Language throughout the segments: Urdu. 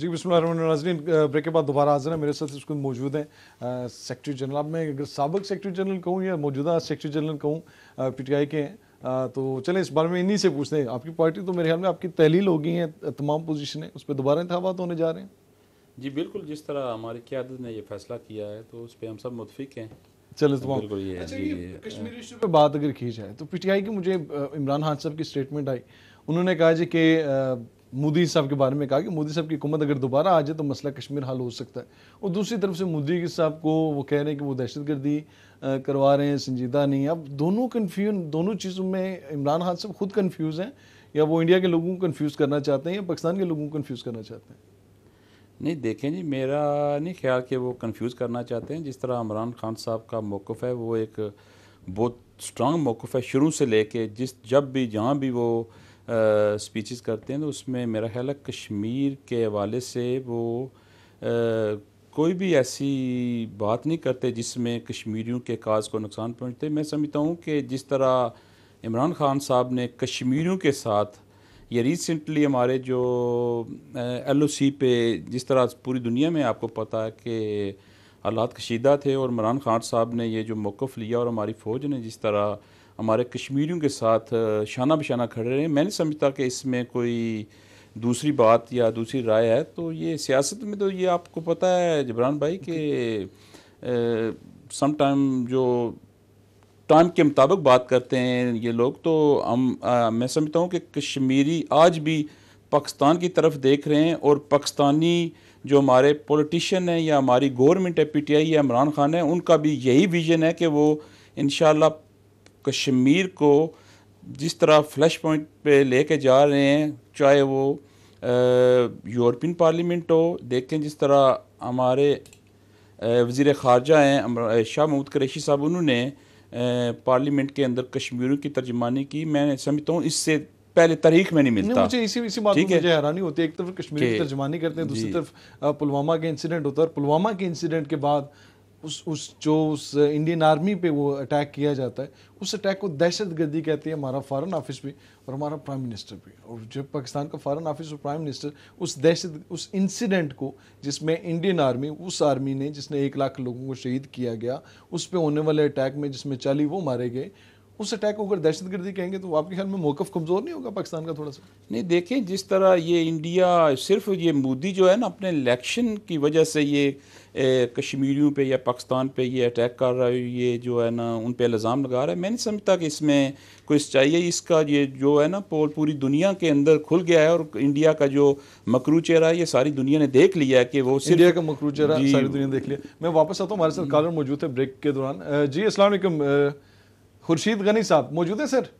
جی بسم اللہ الرحمن الرحیم ناظرین، بریک کے بعد دوبارہ حاضر ہیں. میرے ساتھ اس وقت موجود ہیں سیکرٹری جنرل. اب میں اگر سابق سیکرٹری جنرل کہوں یا موجودہ سیکرٹری جنرل کہوں پی ٹی آئی کے ہیں، تو چلیں اس بارے میں انہی سے پوچھتے ہیں. آپ کی پارٹی تو میرے خیال میں آپ کی تحلیل ہو گئی ہیں، تمام پوزیشنیں اس پہ دوبارہ انتخابات ہونے جا رہے ہیں. جی بالکل، جس طرح ہماری قیادت نے یہ فیصلہ کیا ہے تو اس پہ ہم سب متفق ہیں. چلیں تمام بالکل یہ اچھا، جی یہ کشمیر ایشو پہ بات اگر کی جائے تو پی ٹی آئی کی مجھے عمران خان صاحب کی اسٹیٹمنٹ آئی. انہوں نے کہا جی کہ مودی صاحب کے بارے میں کہا کہ مودی صاحب کی حکومت اگر دوبارہ آ جائے تو مسئلہ کشمیر حل ہو سکتا ہے. اور دوسری طرف سے مودی صاحب کو وہ کہہ رہے ہیں کہ وہ دہشت گردی کروا رہے ہیں، سنجیدہ نہیں. اب دونوں چیزوں میں عمران خان صاحب خود کنفیوز ہیں، یا وہ انڈیا کے لوگوں کو کنفیوز کرنا چاہتے ہیں یا پاکستان کے لوگوں کو کنفیوز کرنا چاہتے ہیں؟ نہیں دیکھیں جی، میرا نہیں خیال کہ وہ کنفیوز کرنا چاہتے ہیں. جس طرح عمران خان صاحب کا موقف ہے وہ ایک بہت سٹرانگ موقف ہے شروع سے لے کے. جب بھی جہاں بھی وہ سپیچز کرتے ہیں تو اس میں میرا خیال ہے کشمیر کے حوالے سے وہ کوئی بھی ایسی بات نہیں کرتے جس میں کشمیریوں کے کاز کو نقصان پہنچتے. میں سمجھتا ہوں کہ جس طرح عمران خان صاحب نے کشمیریوں کے ساتھ یہ ریسنٹلی ہمارے جو ایل او سی پہ جس طرح پوری دنیا میں آپ کو پتہ ہے کہ حالات کشیدہ تھے، اور عمران خان صاحب نے یہ جو موقف لیا اور ہماری فوج نے جس طرح ہمارے کشمیریوں کے ساتھ شانہ بشانہ کھڑے رہے، میں نہیں سمجھتا کہ اس میں کوئی دوسری بات یا دوسری رائے ہے. تو یہ سیاست میں تو یہ آپ کو پتہ ہے جبران بھائی کہ سم ٹائم جو ٹائم کے مطابق بات کرتے ہیں یہ لوگ. تو میں سمجھتا ہوں کہ کشمیری آج بھی پاکستان کی طرف دیکھ رہے ہیں، اور پاکستانی جو ہمارے پولیٹیشین ہیں یا ہماری گورنمنٹ ہے پی ٹی آئی یا عمران خان ہے، ان کا بھی یہی ویژن ہے کہ وہ انشاءاللہ کشمیر کو جس طرح فلیش پوائنٹ پہ لے کے جا رہے ہیں، چاہے وہ یورپین پارلیمنٹ ہو. دیکھیں جس طرح ہمارے وزیر خارجہ ہیں شاہ محمود قریشی صاحب، انہوں نے پارلیمنٹ کے اندر کشمیریوں کی ترجمانی کی. میں سمجھتا ہوں اس سے پہلے تاریخ میں نہیں ملتا. مجھے اسی بات میں مجھے حیرانی ہوتی ہے. ایک طرف کشمیری کی ترجمانی کرتے ہیں، دوسری طرف پلوامہ کے انسیڈنٹ ہوتا ہے، اور پلوامہ کے انسیڈنٹ کے بعد اس انڈین آرمی پہ وہ اٹیک کیا جاتا ہے، اس اٹیک کو دہشت گردی کہتے ہیں ہمارا فارن آفس بھی اور ہمارا پرائم منسٹر بھی. اور جب پاکستان کا فارن آفس اور پرائم منسٹر اس انسیڈنٹ کو جس میں انڈین آرمی، اس آرمی نے جس نے 1 لاکھ لوگوں کو شہید کیا گیا، اس پہ ہونے والے اٹیک میں جس میں 40 وہ مارے گئے، اس اٹیک کو اگر دہشت گردی کہیں گے تو آپ کے خیال میں موقف کمزور نہیں ہوگا پاکستان کا تھوڑا سا؟ نہیں دیکھیں جس طرح یہ انڈیا صرف یہ مودی جو ہے نا اپنے الیکشن کی وجہ سے یہ کشمیریوں پہ یا پاکستان پہ یہ اٹیک کر رہا ہے، یہ جو ہے نا ان پہ الزام لگا رہا ہے. میں نہیں سمجھتا کہ اس میں کوئی سچائی ہے. اس کا یہ جو ہے نا پوری دنیا کے اندر کھل گیا ہے، اور انڈیا کا جو مکرو چہرہ ہے یہ ساری دنیا نے دیکھ لیا ہے کہ وہ انڈیا کا مکرو چہرہ ساری دنیا نے دیکھ لیا. میں واپس آتا ہوں، ہمارے ساتھ کالر موجود ہے بریک کے دوران. جی السلام علیکم، خورشید غنی صاحب موجود ہیں سر؟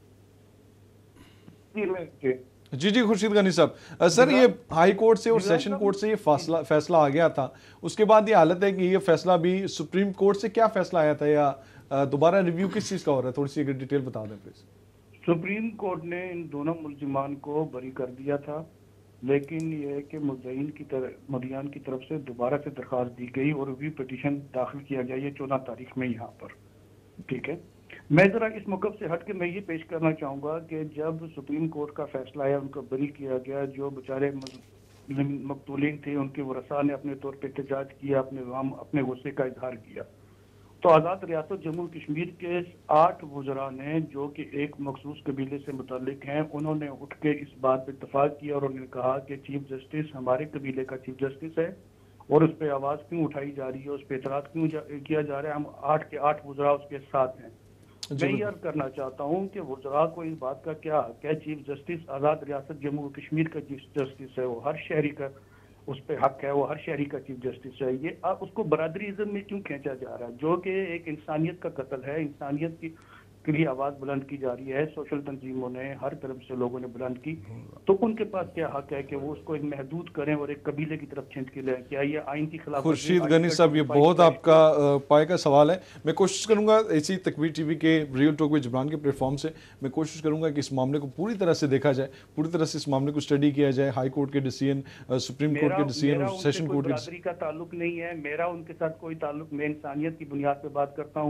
جی خورشید غنی صاحب. سر یہ ہائی کورٹ سے اور سیشن کورٹ سے یہ فیصلہ آ گیا تھا، اس کے بعد یہ حالت ہے کہ یہ فیصلہ بھی سپریم کورٹ سے کیا فیصلہ آیا تھا، یا دوبارہ ریویو کس چیز کا ہو رہا ہے؟ تھوڑی سی اگر ڈیٹیل بتا دیں پلیز. سپریم کورٹ نے ان دونوں ملزمان کو بری کر دیا تھا، لیکن یہ ہے کہ مدعیان کی طرف سے دوبارہ سے درخواست دی گئی اور ریویو پٹیشن داخل کیا گیا یہ 14 تاریخ میں یہاں پر. ٹھیک ہے، میں ذرا اس موقف سے ہٹ کے میں یہ پیش کرنا چاہوں گا کہ جب سپریم کورٹ کا فیصلہ آیا، ان کو بری کیا گیا، جو بیچارے مقتولین تھے ان کے ورثاء نے اپنے طور پہ احتجاج کیا، اپنے غصے کا اظہار کیا، تو آزاد ریاست جموں کشمیر کے 8 وزراء نے جو کہ ایک مخصوص قبیلے سے متعلق ہیں، انہوں نے اٹھ کے اس بات پہ اتفاق کیا اور انہوں نے کہا کہ چیف جسٹس ہمارے قبیلے کا چیف جسٹس ہے اور اس پہ آواز کیوں اٹھائی جا رہی ہے، اس پہ اعتراض کیوں کیا جا رہا ہے. ہم 8 کے 8 وزراء اس کے ساتھ ہیں. میں یہ عرض کرنا چاہتا ہوں کہ وزراء کو اس بات کا کیا حق ہے؟ چیف جسٹس آزاد ریاست جموں و کشمیر کا چیف جسٹس ہے، وہ ہر شہری کا اس پہ حق ہے، وہ ہر شہری کا چیف جسٹس ہے. یہ اس کو برادری ازم میں کیوں کھینچا جا رہا ہے، جو کہ ایک انسانیت کا قتل ہے؟ انسانیت کی کے لیے آواز بلند کی جا رہی ہے، سوشل تنظیموں نے ہر طرف سے لوگوں نے بلند کی، تو ان کے پاس کیا حق ہے کہ وہ اس کو ایک محدود کریں اور ایک قبیلے کی طرف کھینچ کے لیں؟ کیا یہ آئین کی خلاف ورزی؟ خورشید غنی صاحب یہ بہت آپ کا پائے کا سوال ہے. میں کوشش کروں گا اسی تکبیر ٹی وی کے ریئل ٹاک وِد جبران کے پلیٹ فارم سے میں کوشش کروں گا کہ اس معاملے کو پوری طرح سے دیکھا جائے، پوری طرح سے اس معاملے کو اسٹڈی کیا جائے. ہائی کورٹ کے ڈیسیژن، سپریم کورٹ کے ڈیسیژن اور سیشن کورٹ کے برادری کا تعلق نہیں ہے، میرا ان کے ساتھ کوئی تعلق. میں انسانیت کی بنیاد پہ بات کرتا ہوں.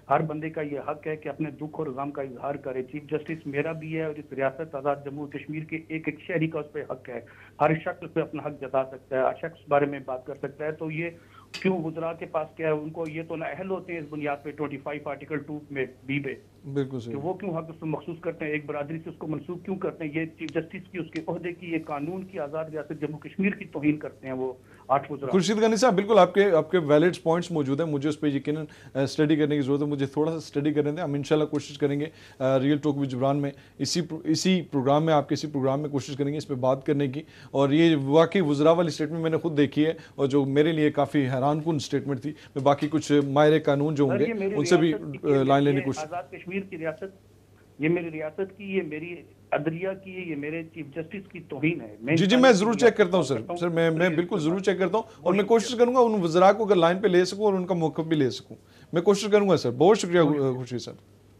ہر بندے کا یہ حق ہے کہ اپنے دکھ اور غم کا اظہار کرے. چیف جسٹس میرا بھی ہے اور اس ریاست آزاد جموں کشمیر کے ایک ایک شہری کا اس پہ حق ہے. ہر شخص پہ اپنا حق جتا سکتا ہے, ہر شخص بارے میں بات کر سکتا ہے. تو یہ کیوں وزراء کے پاس کیا ہے, ان کو یہ تو نااہل ہوتے ہیں اس بنیاد پہ 25 آرٹیکل 2 میں بی پہ بالکل کہ صحیح. وہ کیوں حق اس کو مخصوص کرتے ہیں, ایک برادری سے اس کو منسوخ کیوں کرتے ہیں. یہ چیف جسٹس کی اس کے عہدے کی, یہ قانون کی, آزاد ریاست جموں کشمیر کی توہین کرتے ہیں وہ 8 وزراء. خورشید غنی صاحب بالکل آپ کے ویلڈ پوائنٹس موجود ہیں, مجھے اس پہ یقیناً اسٹڈی کرنے کی ضرورت ہے, مجھے تھوڑا سا اسٹڈی کرنے دیں. ہم انشاءاللہ کوشش کریں گے ریئل ٹاک ود جبران میں اسی پروگرام میں, آپ کے اسی پروگرام میں کوشش کریں گے اس پہ بات کرنے کی. اور یہ واقعی وزراء والی اسٹیٹمنٹ میں نے خود دیکھی ہے اور جو میرے لیے کافی حیران کن اسٹیٹمنٹ تھی. میں باقی کچھ ماہر قانون جو ہوں گے ان سے بھی لائن لینے کی کوشش. آزاد کشمیر کی ریاست, یہ میری ریاست کی, یہ میری عدلیہ کی, یہ میرے چیف جسٹس کی توہین ہے. جی میں ضرور چیک کرتا ہوں سر میں بالکل ضرور چیک کرتا ہوں, اور میں کوشش کروں گا ان وزراء کو اگر لائن پہ لے سکوں اور ان کا موقف بھی لے سکوں. میں کوشش کروں گا سر. بہت شکریہ خورشید صاحب.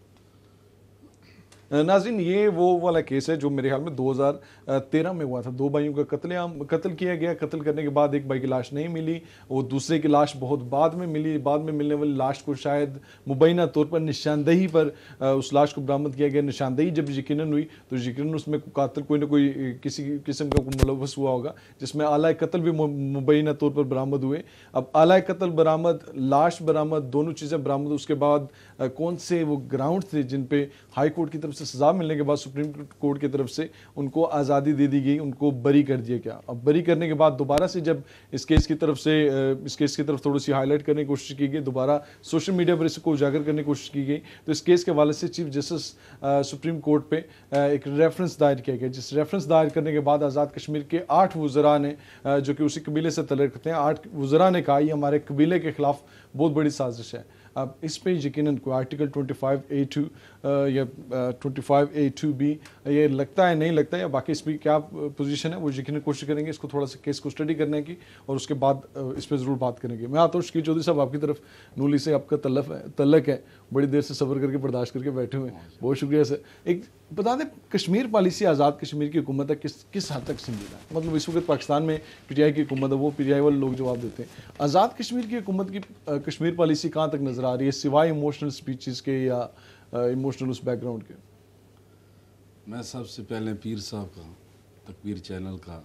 ناظرین یہ وہ والا کیس ہے جو میرے خیال میں 2013 میں ہوا تھا. 2 بھائیوں کا قتل کیا گیا. قتل کرنے کے بعد ایک بھائی کی لاش نہیں ملی, وہ دوسرے کی لاش بہت بعد میں ملی. بعد میں ملنے والی لاش کو شاید مبینہ طور پر نشاندہی پر اس لاش کو برآمد کیا گیا. نشاندہی جب یقیناً ہوئی تو یقیناً اس میں قاتل کوئی نہ کوئی کسی قسم کا ملوث ہوا ہوگا, جس میں آلہ قتل بھی مبینہ طور پر برآمد ہوئے. اب آلہ قتل برآمد, لاش برآمد, دونوں چیزیں برآمد. اس کے بعد کون سے وہ گراؤنڈ تھے جن پہ ہائی کورٹ کی طرف سے سزا ملنے کے بعد سپریم کورٹ کی طرف سے ان کو آزادی دے دی گئی, ان کو بری کر دیا گیا. اب بری کرنے کے بعد دوبارہ سے جب اس کیس کی طرف تھوڑی سی ہائی لائٹ کرنے کی کوشش کی گئی, دوبارہ سوشل میڈیا پر اس کو اجاگر کرنے کی کوشش کی گئی, تو اس کیس کے حوالے سے چیف جسٹس سپریم کورٹ پہ ایک ریفرنس دائر کیا گیا, جس ریفرنس دائر کرنے کے بعد آزاد کشمیر کے 8 وزراء نے جو کہ اسی قبیلے سے تعلق رکھتے ہیں, 8 وزراء نے کہا یہ ہمارے قبیلے کے خلاف بہت بڑی سازش ہے. اب اس پہ یقیناً کوئی آرٹیکل 25A2 یا 25A2B یہ لگتا ہے نہیں لگتا ہے, یا باقی اس میں کیا پوزیشن ہے وہ یقیناً کوشش کریں گے اس کو تھوڑا سا کیس کو اسٹڈی کرنے کی, اور اس کے بعد اس پہ ضرور بات کریں گے. میں آتا ہوں شکیل چودھری صاحب آپ کی طرف. نولی سے آپ کا تعلق ہے, بڑی دیر سے صبر کر کے برداشت کر کے بیٹھے ہوئے ہیں, بہت شکریہ سر. ایک بتا دیں کشمیر پالیسی آزاد کشمیر کی حکومت ہے کس حد تک سنجیدہ ہے؟ مطلب اس وقت پاکستان میں پی ٹی آئی کی حکومت ہے, وہ پی ٹی آئی والے لوگ جواب دیتے ہیں. آزاد کشمیر کی حکومت کی کشمیر پالیسی کہاں تک نظر آ رہی ہے سوائے ایموشنل سپیچز کے یا ایموشنل اس بیک گراؤنڈ کے؟ میں سب سے پہلے پیر صاحب کا, تکبیر چینل کا,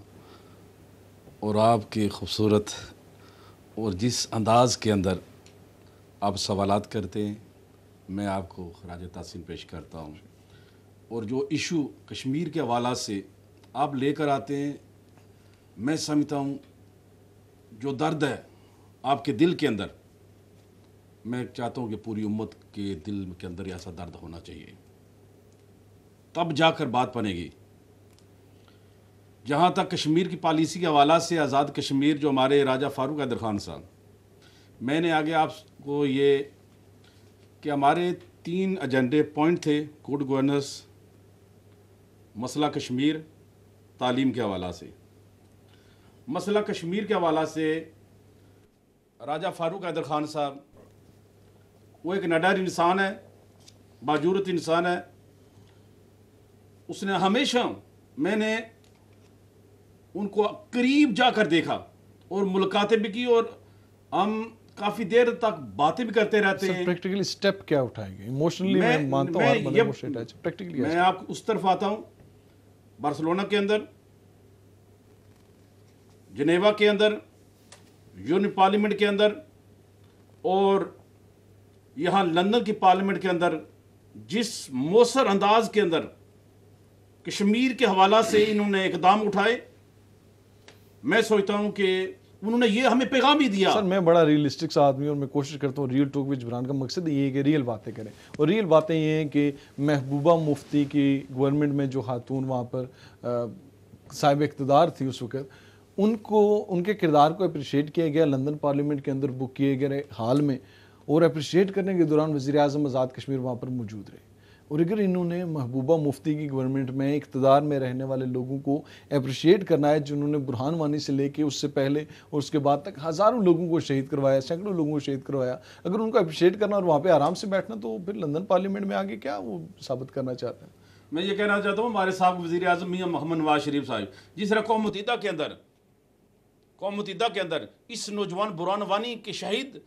اور آپ کے خوبصورت اور جس انداز کے اندر آپ سوالات کرتے ہیں, میں آپ کو خراج تحسین پیش کرتا ہوں. اور جو ایشو کشمیر کے حوالہ سے آپ لے کر آتے ہیں, میں سمجھتا ہوں جو درد ہے آپ کے دل کے اندر, میں چاہتا ہوں کہ پوری امت کے دل کے اندر ایسا درد ہونا چاہیے, تب جا کر بات بنے گی. جہاں تک کشمیر کی پالیسی کے حوالہ سے آزاد کشمیر جو ہمارے راجہ فاروق حیدر خان صاحب, میں نے آگے آپ کو یہ کہ ہمارے 3 ایجنڈے پوائنٹ تھے, گڈ گورننس, مسئلہ کشمیر, تعلیم کے حوالہ سے. مسئلہ کشمیر کے حوالہ سے راجہ فاروق حیدر خان صاحب وہ ایک نڈر انسان ہے, باجورت انسان ہے. اس نے ہمیشہ, میں نے ان کو قریب جا کر دیکھا اور ملاقاتیں بھی کی, اور ہم کافی دیر تک باتیں بھی کرتے رہتے ہیں. پریکٹیکلی سٹیپ کیا اٹھائے گئے؟ ایموشنلی میں مانتا ہوں ہر ایموشنل اٹیچ, پریکٹیکلی میں آپ اس طرف آتا ہوں. بارسلونا کے اندر, جنیوا کے اندر, یورپی پارلیمنٹ کے اندر, اور یہاں لندن کی پارلیمنٹ کے اندر جس مؤثر انداز کے اندر کشمیر کے حوالہ سے انہوں نے اقدام اٹھائے, میں سوچتا ہوں کہ انہوں نے یہ ہمیں پیغام بھی دیا. سر میں بڑا ریئلسٹک سا آدمی ہوں, اور میں کوشش کرتا ہوں ریئل ٹاک ود جبران کا مقصد یہ ہے کہ ریئل باتیں کریں, اور ریئل باتیں یہ ہیں کہ محبوبہ مفتی کی گورنمنٹ میں جو خاتون وہاں پر صاحب اقتدار تھی اس وقت, ان کے کردار کو اپریشیٹ کیا گیا لندن پارلیمنٹ کے اندر بک کیے گئے حال میں, اور اپریشیٹ کرنے کے دوران وزیر اعظم آزاد کشمیر وہاں پر موجود رہے. اور اگر انہوں نے محبوبہ مفتی کی گورنمنٹ میں اقتدار میں رہنے والے لوگوں کو اپریشیٹ کرنا ہے, جنہوں نے برہان وانی سے لے کے اس سے پہلے اور اس کے بعد تک ہزاروں لوگوں کو شہید کروایا, سینکڑوں لوگوں کو شہید کروایا, اگر ان کو اپریشیٹ کرنا اور وہاں پہ آرام سے بیٹھنا, تو پھر لندن پارلیمنٹ میں آگے کیا وہ ثابت کرنا چاہتے ہیں؟ میں یہ کہنا چاہتا ہوں ہمارے صاحب وزیر اعظم میاں محمد نواز شریف صاحب, جس طرح قوم متحدہ کے اندر اس نوجوان برہان وانی کے شہید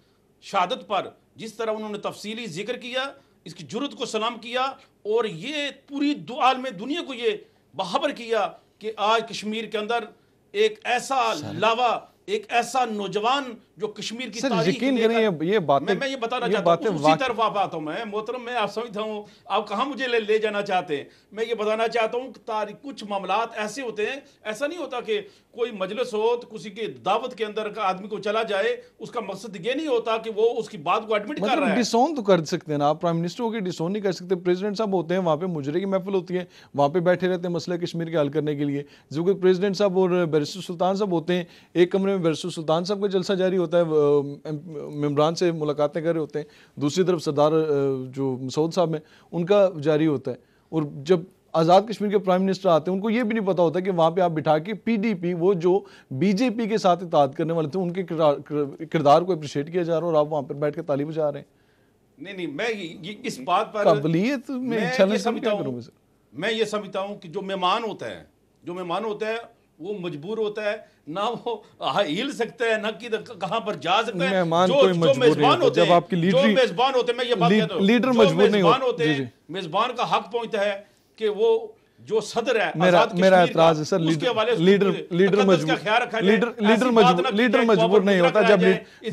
شہادت پر جس طرح انہوں نے تفصیلی ذکر کیا، اس کی جرت کو سلام کیا، اور یہ پوری عالم دنیا کو یہ باخبر کیا کہ آج کشمیر کے اندر ایک ایسا لاوا، ایک ایسا نوجوان جو کشمیر کی تاریخ یقین کریں یہ باتیں میں یہ بتانا چاہتا ہوں، اسی طرف آپ آتا ہوں میں محترم، میں آپ سمجھتا ہوں آپ کہاں مجھے لے جانا چاہتے ہیں. میں یہ بتانا چاہتا ہوں کہ کچھ معاملات ایسے ہوتے ہیں، ایسا نہیں ہوتا کہ کوئی مجلس ہو تو کسی کی دعوت کے اندر کا آدمی کو چلا جائے، اس کا مقصد یہ نہیں ہوتا کہ وہ اس کی بات کو ایڈمٹ کر رہا ہے. ڈسون تو کر سکتے ہیں نا آپ، پرائم منسٹر ہو کے ڈسون نہیں کر سکتے. پریزیڈنٹ صاحب ہوتے ہیں وہاں پہ مجرے کی محفل ہوتی ہے، وہاں پہ بیٹھے رہتے ہیں مسئلہ کشمیر کے حل کرنے کے لیے. جو کہ پریزیڈنٹ صاحب اور بیرسٹر سلطان صاحب ہوتے ہیں، ایک کمرے میں بیرسٹر سلطان صاحب کا جلسہ جاری ہوتا ہے، ممبران سے ملاقاتیں کر رہے ہوتے ہیں، دوسری طرف سردار جو مسعود صاحب ہیں ان کا جاری ہوتا ہے. اور جب آزاد کشمیر کے پرائم منسٹر آتے ہیں ان کو یہ بھی نہیں پتا ہوتا کہ وہاں پہ آپ بٹھا کے پی ڈی پی، وہ جو بی جے پی کے ساتھ اتحاد کرنے والے تھے، ان کے کردار کو اپریشیٹ کیا جا رہا ہے، اور آپ وہاں پر بیٹھ کے تالی بجا رہے ہیں. نہیں میں اس بات پر قابلیت میں یہ سمجھتا ہوں کہ جو مہمان ہوتا ہے وہ مجبور ہوتا ہے، نہ وہ ہل سکتا ہے، نہ کہاں پر جا سکتا ہے. جو میزبان ہوتے ہیں، میں یہ بات کہتا ہوں، لیڈر مجبور نہیں ہوتے ہیں، میزبان کا حق پہنچتا ہے کہ وہ جو صدر ہے میرا اعتراض ہے سر، لیڈر مجبور نہیں ہوتا. جب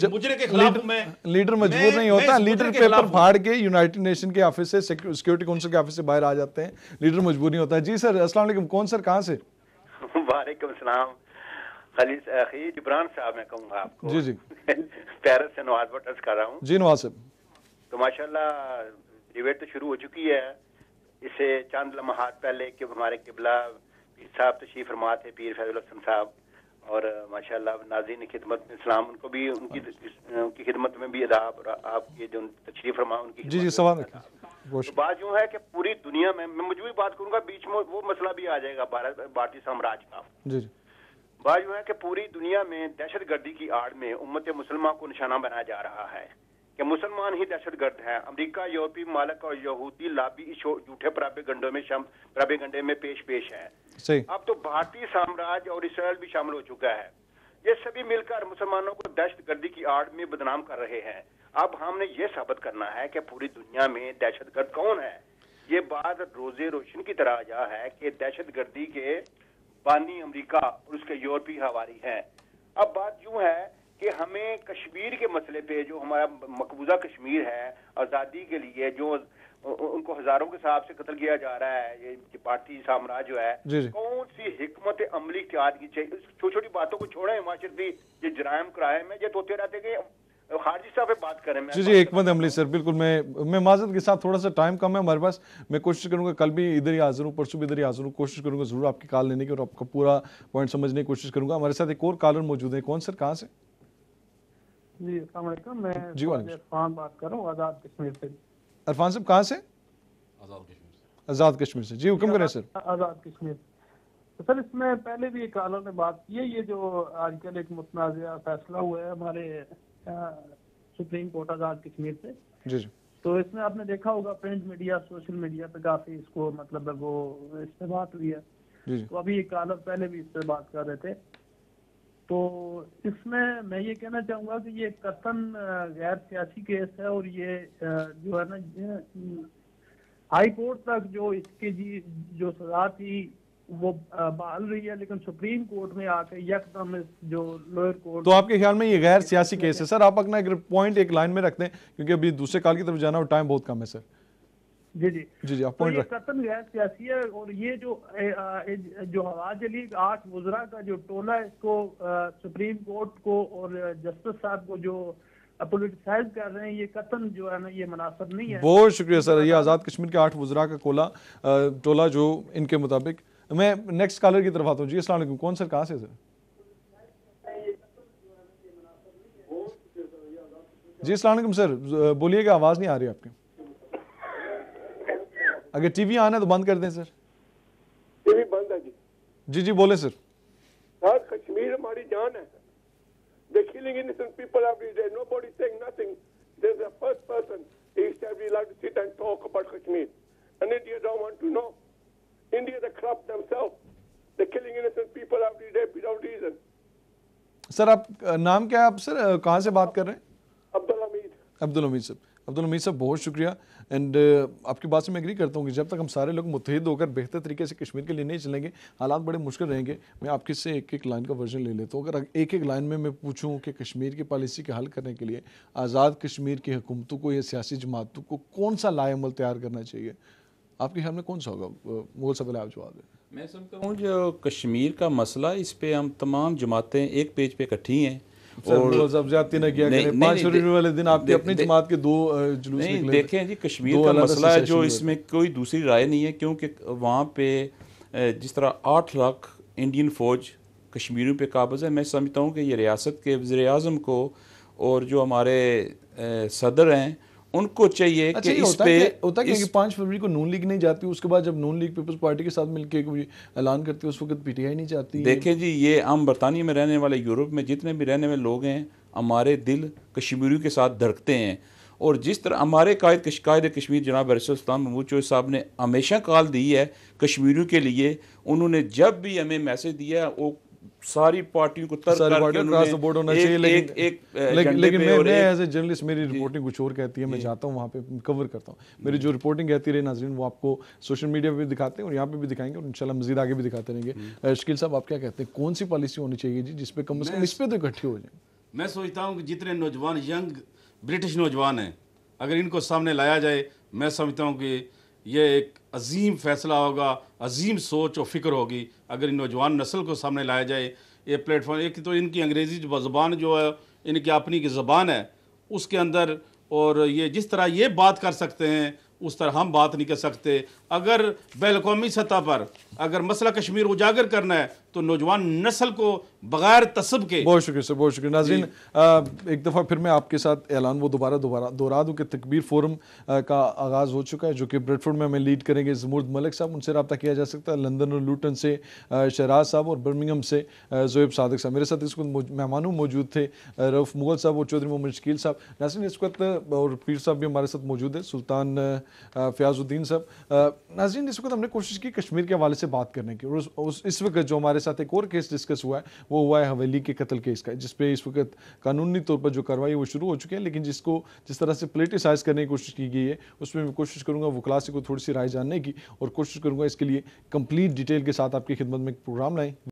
لیڈر مجبور نہیں ہوتا، لیڈر پیپر پھاڑ کے یونائٹڈ نیشن کے آفس سے، سیکیورٹی کونسل کے آفس سے باہر آ جاتے ہیں. لیڈر مجبور نہیں ہوتا. جی سر السلام علیکم. کون سر کہاں سے؟ وعلیکم السلام. خلیل جبران صاحب میں کہوں گا آپ کو. جی پیرس سے نواز بٹ عرض کر رہا ہوں. جی نواز صاحب. تو ماشاءاللہ ڈیبیٹ تو شروع ہو چکی ہے. اس سے چند لمحات پہلے کہ ہمارے قبلہ پیر صاحب تشریف فرما تھے، پیر فیض الحسن صاحب، اور ماشاءاللہ ناظرین خدمت میں اسلام، ان کو بھی ان کی خدمت میں بھی اداب، اور آپ کے جو تشریف فرما ان کی جی سوال. بات یوں ہے کہ پوری دنیا میں مجھے بھی بات کروں گا، بیچ میں وہ مسئلہ بھی آ جائے گا بھارتی سامراج کا. جی بات یوں ہے کہ پوری دنیا میں دہشت گردی کی آڑ میں امت مسلمہ کو نشانہ بنایا جا رہا ہے کہ مسلمان ہی دہشت گرد ہیں. امریکہ، یورپی ممالک اور یہودی لابی جھوٹے پراپیگنڈے میں پیش ہے. اب تو بھارتی سامراج اور اسرائیل بھی شامل ہو چکا ہے. یہ سبھی مل کر مسلمانوں کو دہشت گردی کی آڑ میں بدنام کر رہے ہیں. اب ہم نے یہ ثابت کرنا ہے کہ پوری دنیا میں دہشت گرد کون ہے. یہ بات روزے روشن کی طرح آیا ہے کہ دہشت گردی کے بانی امریکہ اور اس کے یورپی حواری ہیں. اب بات یوں ہے کہ ہمیں کشمیر کے مسئلے پہ، جو ہمارا مقبوضہ کشمیر ہے، آزادی کے لیے جو ان کو ہزاروں کے حساب سے قتل کیا جا رہا ہے، یہ بھارتی سامراج جو ہے، کون سی حکمت عملی اختیار کی چاہیے. چھوٹی چھوٹی باتوں کو چھوڑیں، معاشرتی یہ جرائم کرائم میں یہ ہوتے رہتے کہ خارجی صاحب پہ بات کریں. جی حکمت عملی سر بالکل. میں معذرت کے ساتھ، تھوڑا سا ٹائم کم ہے ہمارے پاس. میں کوشش کروں گا کل بھی ادھر ہی حاضر ہوں، پرسوں بھی ادھر ہی حاضر ہوں. کوشش کروں گا ضرور آپ کی کال لینے کی اور آپ کا پورا پوائنٹ سمجھنے کی کوشش کروں گا. ہمارے ساتھ ایک اور کالر موجود ہے. کون سر کہاں سے؟ جی السلام علیکم. میں عرفان بات کر رہا ہوں آزاد کشمیر سے. عرفان صاحب کہاں سے؟ آزاد کشمیر سے. جی حکم کریں سر. آزاد کشمیر. سر اس میں پہلے بھی ایک کالر نے بات کی ہے، یہ جو آج کل ایک متنازعہ فیصلہ ہوا ہے ہمارے سپریم کورٹ آزاد کشمیر سے. جی تو اس میں آپ نے دیکھا ہوگا پرنٹ میڈیا، سوشل میڈیا پہ کافی اس کو مطلب وہ اس پہ بات ہوئی ہے. تو ابھی ایک کالر پہلے بھی اس پہ بات کر رہے تھے. تو اس میں یہ کہنا چاہوں گا کہ یہ قطعاً غیر سیاسی کیس ہے، اور یہ جو ہے نا ہائی کورٹ تک جو اس کی جو سزا تھی وہ بحال رہی ہے، لیکن سپریم کورٹ میں آ کے یکدم جو لوئر کورٹ. تو آپ کے خیال میں یہ غیر سیاسی کیس ہے سر؟ آپ اپنا ایک پوائنٹ ایک لائن میں رکھتے ہیں کیونکہ ابھی دوسرے کال کی طرف جانا اور ٹائم بہت کم ہے سر. جی آپ پوائنٹ رکھیں. قطعاً غیر سیاسی ہے، اور یہ جو حواج لیگ 8 وزراء کا جو ٹولہ ہے، اس کو سپریم کورٹ کو اور جسٹس صاحب کو جو پولیٹیسائز کر رہے ہیں، یہ قطعاً جو ہے نا یہ مناسب نہیں ہے. بہت شکریہ سر. یہ آزاد کشمیر کے 8 وزراء کا ٹولہ جو ان کے مطابق. میں نیکسٹ کالر کی طرف آتا ہوں. جی السلام علیکم. کون سر کہاں سے سر؟ جی السلام علیکم سر. بولیے کہ آواز نہیں آ رہی آپ کی. اگر ٹی وی آنا ہے تو بند کر دیں سر. ٹی وی بند ہے جی. جی بولے سر. سر کشمیر ہماری جان ہے. They're killing innocent people every day. Nobody's saying nothing. There's the first person he said we like to sit and talk about Kashmir. And India don't want to know. India the corrupt themselves. They're killing innocent people every day without reason. سر آپ نام کیا ہے آپ سر؟ کہاں سے بات کر رہے ہیں؟ عبدالحمید. عبدالحمید صاحب بہت شکریہ. اینڈ آپ کی بات سے میں ایگری کرتا ہوں کہ جب تک ہم سارے لوگ متحد ہو کر بہتر طریقے سے کشمیر کے لیے نہیں چلیں گے حالات بڑے مشکل رہیں گے. میں آپ کس سے ایک ایک لائن کا ورژن لے لیتا ہوں. اگر ایک ایک لائن میں پوچھوں کہ کشمیر کی پالیسی کے حل کرنے کے لیے آزاد کشمیر کی حکومتوں کو یا سیاسی جماعتوں کو کون سا لائے عمل تیار کرنا چاہیے, آپ کے خیال میں کون سا ہوگا؟ مغل صاحب پہلے آپ جواب دیں. میں سمجھتا ہوں جو کشمیر کا مسئلہ اس پہ ہم تمام جماعتیں ایک پیج پہ اکٹھی ہیں. اور زیادتی نہ کیا کریں. 5 فروری والے دن آپ کی اپنی جماعت کے 2 جلوس نکلے. نہیں دیکھیں جی, کشمیر کا مسئلہ ہے جو اس میں کوئی دوسری رائے نہیں ہے, کیونکہ وہاں پہ جس طرح 8 لاکھ انڈین فوج کشمیریوں پہ قابض ہے. میں سمجھتا ہوں کہ یہ ریاست کے وزیر اعظم کو اور جو ہمارے صدر ہیں ان کو چاہیے کہ اس پہ ہوتا ہے کہ 5 فروری کو نون لیگ نہیں جاتی, اس کے بعد جب نون لیگ پیپلز پارٹی کے ساتھ مل کے کوئی اعلان کرتی ہے اس وقت پی ٹی آئی نہیں جاتی. دیکھیں جی, یہ ہم برطانیہ میں رہنے والے, یورپ میں جتنے بھی رہنے والے لوگ ہیں, ہمارے دل کشمیریوں کے ساتھ دھڑکتے ہیں. اور جس طرح ہمارے قائد کشمیر جناب بارسٹر سلطان محمود چوہدری صاحب نے ہمیشہ کال دی ہے کشمیریوں کے لیے, انہوں نے جب بھی ہمیں میسج دیا ہے وہ ساری پارٹیوں کو ترک کر کے انہوں نے لیکن میں ایز اے جرنلسٹ میری رپورٹنگ کچھ اور کہتی ہے. میں جاتا ہوں وہاں پہ کور کرتا ہوں, میری جو رپورٹنگ کہتی رہے ناظرین وہ آپ کو سوشل میڈیا پہ بھی دکھاتے ہیں اور یہاں پہ بھی دکھائیں گے, اور انشاءاللہ مزید آگے بھی دکھاتے رہیں گے. شکیل صاحب آپ کیا کہتے ہیں, کون سی پالیسی ہونی چاہیے جی جس پہ کم از کم اس پہ تو اکٹھے ہو جائیں؟ میں سوچتا ہوں کہ جتنے نوجوان ینگ برٹش نوجوان ہیں اگر ان کو سامنے لایا جائے, میں سمجھتا ہوں کہ یہ ایک عظیم فیصلہ ہوگا, عظیم سوچ و فکر ہوگی اگر ان نوجوان نسل کو سامنے لایا جائے. یہ پلیٹ فارم, ایک تو ان کی انگریزی زبان جو ہے ان کی اپنی کی زبان ہے اس کے اندر, اور یہ جس طرح یہ بات کر سکتے ہیں اس طرح ہم بات نہیں کر سکتے. اگر بین الاقوامی سطح پر اگر مسئلہ کشمیر اجاگر کرنا ہے تو نوجوان نسل کو بغیر تعصب کے. بہت شکریہ سر, بہت شکریہ. ناظرین ایک دفعہ پھر میں آپ کے ساتھ اعلان وہ دوبارہ دہرا دوں کہ تکبیر فورم کا آغاز ہو چکا ہے جو کہ بریڈ فورڈ میں ہمیں لیڈ کریں گے زمرد ملک صاحب, ان سے رابطہ کیا جا سکتا ہے. لندن اور لوٹن سے شہراز صاحب اور برمنگھم سے زہیب صادق صاحب. میرے ساتھ اس وقت مہمانوں موجود تھے رؤف مغل صاحب اور چودھری محمد شکیل صاحب. ناظرین اس وقت اور پیر صاحب بھی ہمارے ساتھ موجود ہے, سلطان فیاض الدین صاحب. ناظرین اس وقت ہم نے کوشش کی کشمیر کے حوالے سے بات کرنے کی, اور اس وقت جو ہمارے ساتھ ایک اور کیس ڈسکس ہوا ہے وہ ہوا ہے حویلی کے قتل کیس کا, جس پہ اس وقت قانونی طور پر جو کارروائی وہ شروع ہو چکی ہے, لیکن جس طرح سے پولیٹیسائز کرنے کی کوشش کی گئی ہے اس میں کوشش کروں گا وکلاء سے کو تھوڑی سی رائے جاننے کی, اور کوشش کروں گا اس کے لیے کمپلیٹ ڈیٹیل کے ساتھ آپ کی خدمت میں ایک پروگرام لائیں.